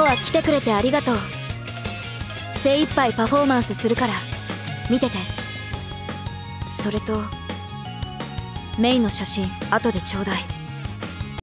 は来てくれてありがとう。精一杯パフォーマンスするから見てて。それとメイの写真後でちょうだい。